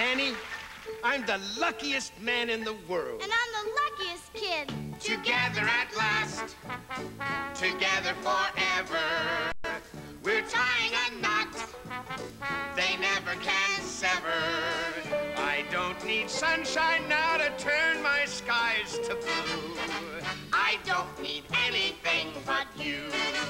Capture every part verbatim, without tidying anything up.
Annie, I'm the luckiest man in the world. And I'm the luckiest kid. Together at last, together forever. We're tying a knot they never can sever. I don't need sunshine now to turn my skies to blue. I don't need anything but you.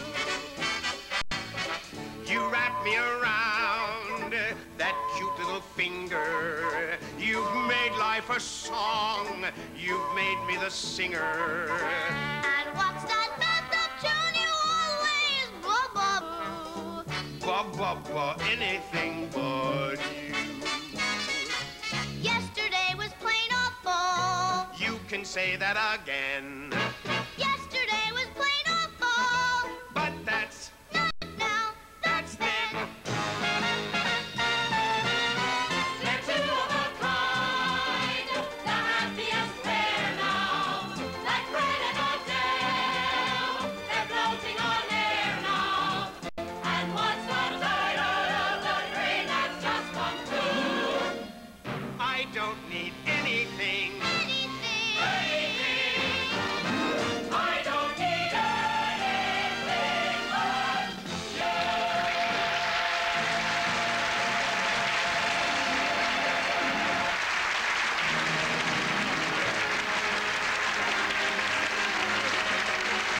You wrap me around that cute little finger. You've made life a song. You've made me the singer. And what's that messed up tune you always blah blah boo? Blah, blah, blah, anything but you. Yesterday was plain awful. You can say that again. Yesterday was plain awful. But that's Not now, that's then. They're two of a kind, the happiest pair now. Like Fred and Adele, they're floating on air now. And what's the title of the dream that's just come true? I don't need anything